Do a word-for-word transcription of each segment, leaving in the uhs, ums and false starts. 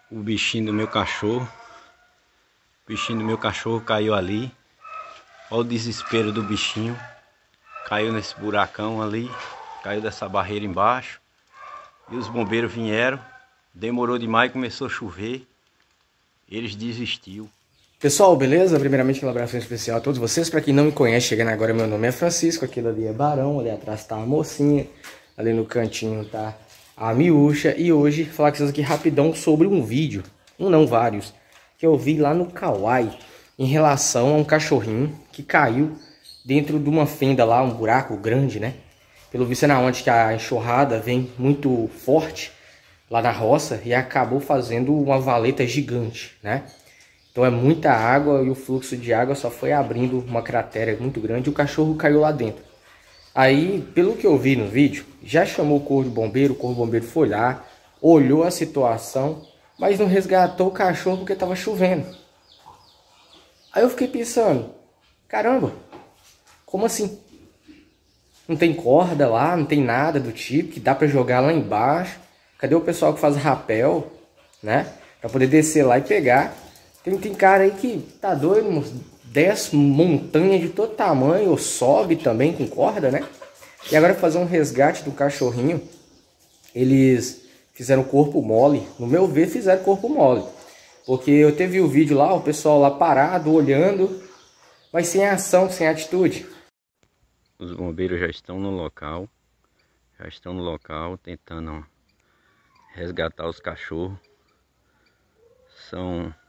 o bichinho do meu cachorro. O bichinho do meu cachorro caiu ali. Olha o desespero do bichinho. Caiu nesse buracão ali. Caiu dessa barreira embaixo. E os bombeiros vieram. Demorou demais, começou a chover. Eles desistiu. Pessoal, beleza? Primeiramente, um abraço especial a todos vocês. Para quem não me conhece, chegando agora, meu nome é Francisco. Aquilo ali é Barão, ali atrás tá a mocinha. Ali no cantinho tá a miúcha. E hoje, falar com vocês aqui rapidão sobre um vídeo, um não, vários, que eu vi lá no Kawaii, em relação a um cachorrinho que caiu dentro de uma fenda lá, um buraco grande, né? Pelo visto é na onde que a enxurrada vem muito forte, lá na roça, e acabou fazendo uma valeta gigante, né? Então é muita água e o fluxo de água só foi abrindo uma cratera muito grande e o cachorro caiu lá dentro. Aí, pelo que eu vi no vídeo, já chamou o corpo de bombeiro, o corpo de bombeiro foi lá, olhou a situação, mas não resgatou o cachorro porque estava chovendo. Aí eu fiquei pensando, caramba, como assim? Não tem corda lá, não tem nada do tipo que dá para jogar lá embaixo. Cadê o pessoal que faz rapel, né? Para poder descer lá e pegar. Tem, tem cara aí que tá doido, desce montanha de todo tamanho, ou sobe também com corda, né? E agora fazer um resgate do cachorrinho, eles fizeram corpo mole. No meu ver, fizeram corpo mole. Porque eu teve o vídeo lá, o pessoal lá parado, olhando, mas sem ação, sem atitude. Os bombeiros já estão no local. Já estão no local tentando ó, resgatar os cachorros. São...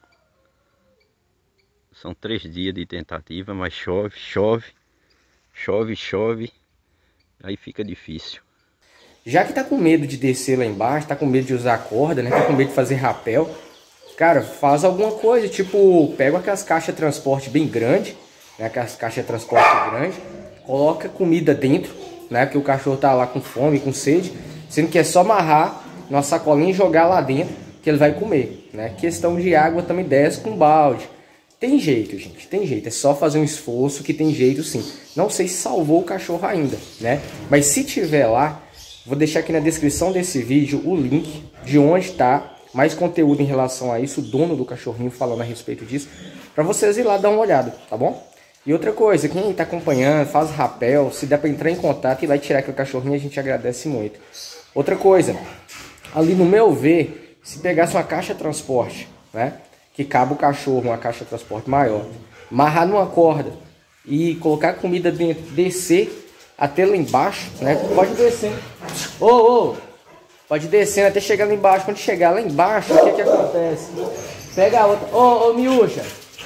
São três dias de tentativa, mas chove, chove, chove, chove, aí fica difícil. Já que tá com medo de descer lá embaixo, tá com medo de usar a corda, né? Tá com medo de fazer rapel, cara, faz alguma coisa, tipo, pega aquelas caixas de transporte bem grandes, né? Aquelas caixas de transporte grandes, coloca comida dentro, né? Porque o cachorro tá lá com fome, com sede, sendo que é só amarrar numa sacolinha e jogar lá dentro, que ele vai comer, né? Questão de água também desce com balde. Tem jeito, gente, tem jeito, é só fazer um esforço que tem jeito sim. Não sei se salvou o cachorro ainda, né? Mas se tiver lá, vou deixar aqui na descrição desse vídeo o link de onde está mais conteúdo em relação a isso, o dono do cachorrinho falando a respeito disso, para vocês ir lá dar uma olhada, tá bom? E outra coisa, quem está acompanhando, faz rapel, se der para entrar em contato e vai tirar aquele cachorrinho, a gente agradece muito. Outra coisa, ali no meu ver, se pegasse uma caixa de transporte, né? Que cabe o cachorro, uma caixa de transporte maior, amarrar numa corda e colocar comida dentro, descer até lá embaixo, né? Pode descer. Ô, ô, pode descer até chegar lá embaixo. Quando chegar lá embaixo, o que que acontece? Pega a outra. Ô, ô, miúcha.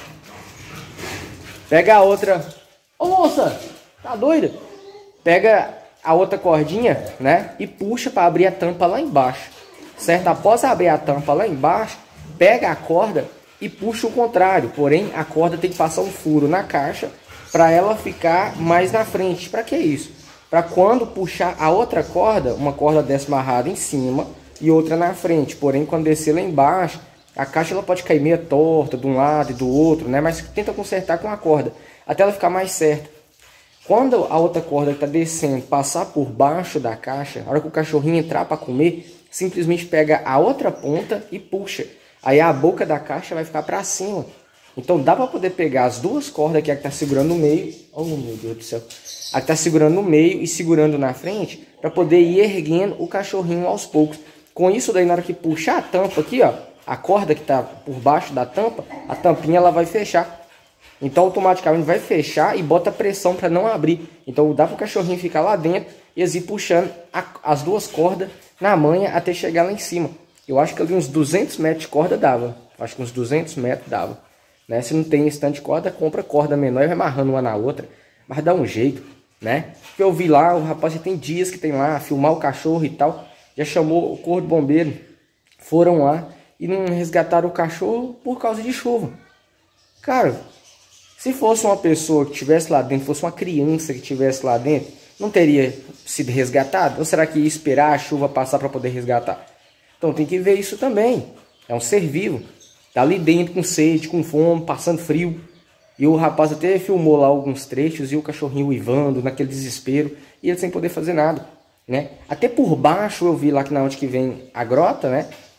Pega a outra. Ô, moça, tá doida? Pega a outra cordinha, né? E puxa para abrir a tampa lá embaixo, certo? Após abrir a tampa lá embaixo, pega a corda e puxa o contrário, porém a corda tem que passar um furo na caixa para ela ficar mais na frente. Para que isso? Para quando puxar a outra corda, uma corda dessa amarrada em cima e outra na frente, porém quando descer lá embaixo, a caixa ela pode cair meio torta de um lado e do outro, né? Mas tenta consertar com a corda até ela ficar mais certa. Quando a outra corda que está descendo passar por baixo da caixa, a hora que o cachorrinho entrar para comer, simplesmente pega a outra ponta e puxa. Aí a boca da caixa vai ficar para cima. Então dá para poder pegar as duas cordas que é a que está segurando no meio. Oh meu Deus do céu. A que está segurando no meio e segurando na frente. Para poder ir erguendo o cachorrinho aos poucos. Com isso daí na hora que puxar a tampa aqui, ó. A corda que está por baixo da tampa. A tampinha ela vai fechar. Então automaticamente vai fechar e bota pressão para não abrir. Então dá para o cachorrinho ficar lá dentro. E assim puxando a, as duas cordas na manha até chegar lá em cima. Eu acho que ali uns duzentos metros de corda dava. Acho que uns duzentos metros dava. Né? Se não tem esse tanto de corda, compra corda menor e vai amarrando uma na outra. Mas dá um jeito, né? Porque eu vi lá, o rapaz já tem dias que tem lá, filmar o cachorro e tal. Já chamou o corpo de bombeiro. Foram lá e não resgataram o cachorro por causa de chuva. Cara, se fosse uma pessoa que estivesse lá dentro, fosse uma criança que estivesse lá dentro, não teria sido resgatado? Ou será que ia esperar a chuva passar para poder resgatar? Então tem que ver isso também. É um ser vivo. Tá ali dentro com sede, com fome, passando frio. E o rapaz até filmou lá alguns trechos e o cachorrinho uivando naquele desespero. E ele sem poder fazer nada, né? Até por baixo eu vi lá que na onde que vem a grota, né?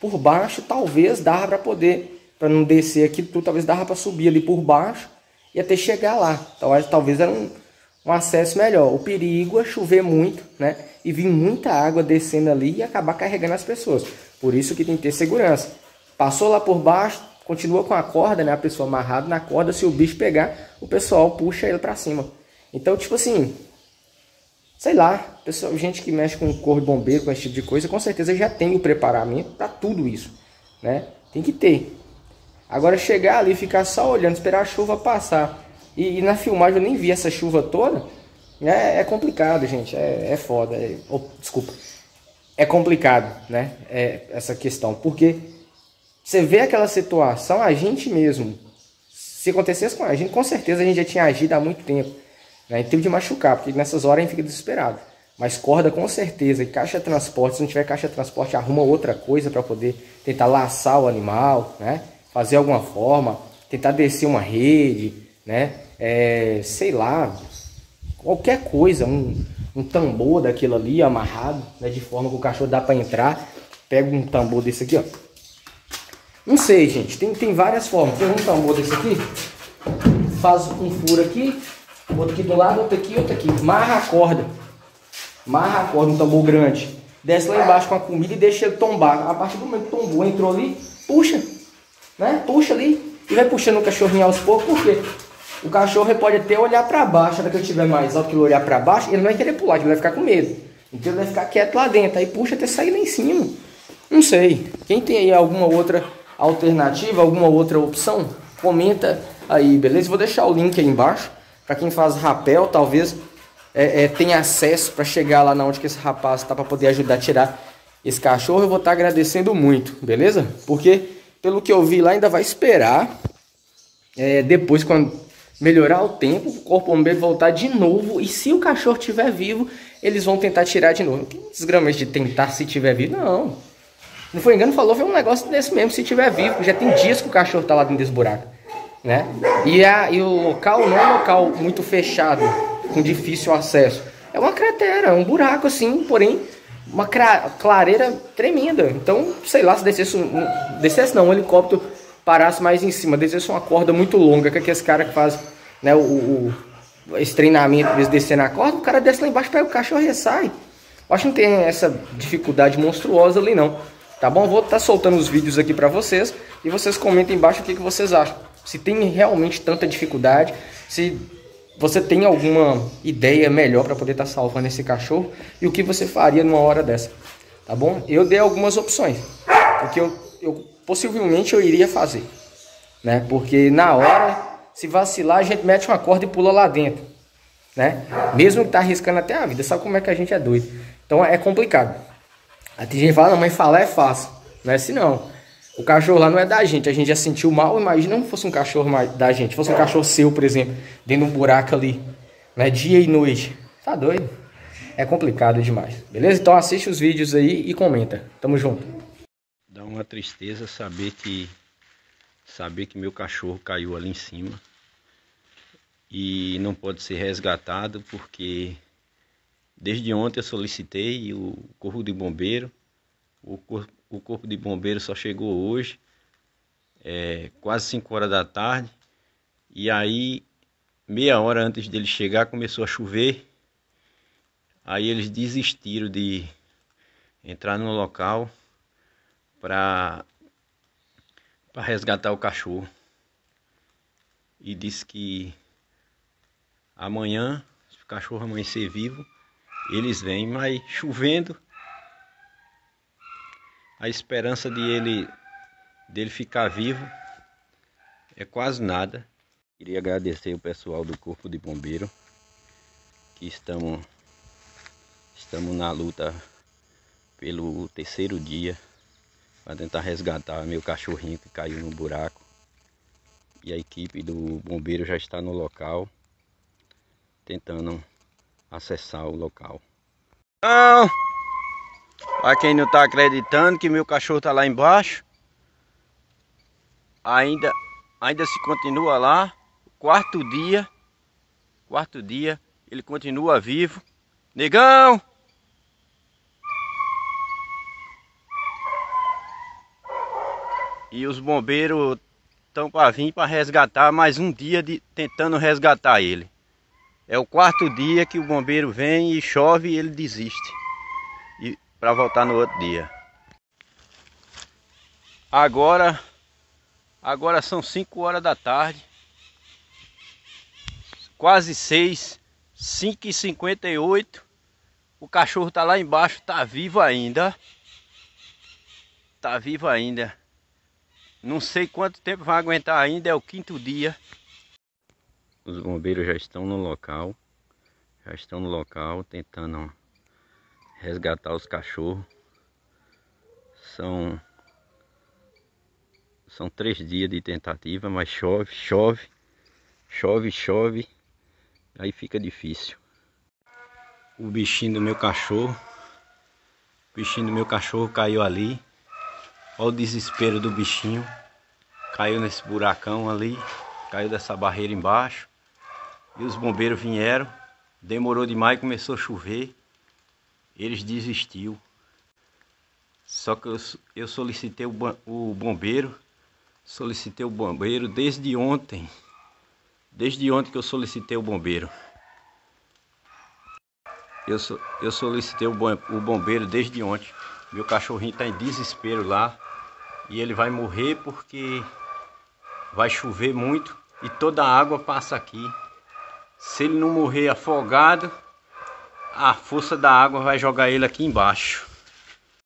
por baixo, talvez dava para poder, para não descer aqui tudo, talvez dava para subir ali por baixo e até chegar lá. Então, talvez era um, um acesso melhor. O perigo é chover muito, né? E vir muita água descendo ali e acabar carregando as pessoas. Por isso que tem que ter segurança. Passou lá por baixo, continua com a corda, né? A pessoa amarrada na corda, se o bicho pegar, o pessoal puxa ele para cima. Então, tipo assim, sei lá, pessoal, gente que mexe com corpo de bombeiro, com esse tipo de coisa, com certeza já tem o preparamento para tudo isso, né? Tem que ter. Agora chegar ali, ficar só olhando, esperar a chuva passar. E, e na filmagem eu nem vi essa chuva toda. É, é complicado, gente. É, é foda. É, oh, desculpa. É complicado, né? É, essa questão. Porque você vê aquela situação, a gente mesmo, se acontecesse com a gente, com certeza a gente já tinha agido há muito tempo. Né? Em tempo de machucar, porque nessas horas a gente fica desesperado. Mas corda com certeza. E caixa de transporte, se não tiver caixa de transporte, arruma outra coisa para poder tentar laçar o animal, né? Fazer alguma forma, tentar descer uma rede, né? É, sei lá, qualquer coisa, um, um tambor daquilo ali amarrado, né? De forma que o cachorro dá para entrar. Pega um tambor desse aqui, ó. Não sei, gente, tem, tem várias formas. Pega um tambor desse aqui, faz um furo aqui, outro aqui do lado, outro aqui, outro aqui. Marra a corda, marra a corda, um tambor grande. Desce lá embaixo com a comida e deixa ele tombar. A partir do momento que tombou, entrou ali, puxa. Né? Puxa ali e vai puxando o cachorrinho aos poucos, porque o cachorro pode até olhar para baixo, na hora que ele estiver mais alto, que ele olhar para baixo, ele não vai querer pular, ele vai ficar com medo. Então ele vai ficar quieto lá dentro, aí puxa até sair lá em cima. Não sei. Quem tem aí alguma outra alternativa, alguma outra opção, comenta aí, beleza? Vou deixar o link aí embaixo, para quem faz rapel, talvez é, é, tenha acesso para chegar lá na onde que esse rapaz está, para poder ajudar a tirar esse cachorro. Eu vou estar agradecendo muito, beleza? Porque pelo que eu vi lá, ainda vai esperar. É, depois, quando melhorar o tempo, o corpo bombeiro voltar de novo. E se o cachorro estiver vivo, eles vão tentar tirar de novo. Que desgramante de tentar se estiver vivo? Não. Não foi engano, falou, foi um negócio desse mesmo, se estiver vivo. Já tem dias que o cachorro está lá dentro desse buraco. Né? E, a, e o local não é um local muito fechado, com difícil acesso. É uma cratera, um buraco assim, porém uma clareira tremenda. Então, sei lá, se descesse, um, descesse não, um helicóptero parasse mais em cima, descesse uma corda muito longa, que aqueles caras que fazem, né, o, o, esse treinamento, eles descer na corda, o cara desce lá embaixo, pega o cachorro e sai. Eu acho que não tem essa dificuldade monstruosa ali não, tá bom? Vou estar soltando os vídeos aqui pra vocês, e vocês comentem embaixo o que, que vocês acham. Se tem realmente tanta dificuldade, se você tem alguma ideia melhor para poder estar tá salvando esse cachorro e o que você faria numa hora dessa, tá bom? Eu dei algumas opções, porque eu, eu possivelmente eu iria fazer, né? Porque na hora, se vacilar, a gente mete uma corda e pula lá dentro, né? Mesmo que tá arriscando até a vida, sabe como é que a gente é doido? Então é complicado. Aí tem gente que fala, não, mas falar é fácil, não é assim não. O cachorro lá não é da gente, a gente já sentiu mal. Imagina se fosse um cachorro da gente, fosse um cachorro seu, por exemplo, dentro de um buraco ali, né, dia e noite. Tá doido? É complicado demais, beleza? Então assiste os vídeos aí e comenta. Tamo junto. Dá uma tristeza saber que saber que meu cachorro caiu ali em cima e não pode ser resgatado, porque desde ontem eu solicitei o corpo de bombeiro. O corpo O corpo de bombeiro só chegou hoje, é, quase cinco horas da tarde, e aí meia hora antes dele chegar começou a chover. Aí eles desistiram de entrar no local para para resgatar o cachorro, e disse que amanhã, se o cachorro amanhecer vivo, eles vêm, mas chovendo, a esperança de ele, dele ficar vivo é quase nada. Queria agradecer o pessoal do Corpo de Bombeiro, que estamos, estamos na luta pelo terceiro dia para tentar resgatar meu cachorrinho que caiu no buraco. E a equipe do bombeiro já está no local, tentando acessar o local. Não! Para quem não está acreditando que meu cachorro está lá embaixo, ainda, ainda se continua lá, quarto dia, quarto dia, ele continua vivo. Negão! E os bombeiros estão para vir para resgatar mais um dia de tentando resgatar ele. É o quarto dia que o bombeiro vem e chove e ele desiste. E para voltar no outro dia. Agora, agora são cinco horas da tarde. Quase seis, cinco e cinquenta e oito. O cachorro tá lá embaixo, tá vivo ainda. Tá vivo ainda. Não sei quanto tempo vai aguentar ainda, é o quinto dia. Os bombeiros já estão no local. Já estão no local tentando resgatar os cachorros. São, são três dias de tentativa, mas chove, chove, chove, chove. Aí fica difícil. O bichinho do meu cachorro. O bichinho do meu cachorro caiu ali. Olha o desespero do bichinho. Caiu nesse buracão ali. Caiu dessa barreira embaixo. E os bombeiros vieram. Demorou demais, começou a chover. Eles desistiu. Só que eu, eu solicitei o, o bombeiro. Solicitei o bombeiro desde ontem. Desde ontem que eu solicitei o bombeiro. Eu, so, eu solicitei o, o bombeiro desde ontem. Meu cachorrinho está em desespero lá. E ele vai morrer porque vai chover muito e toda a água passa aqui. Se ele não morrer afogado, a força da água vai jogar ele aqui embaixo.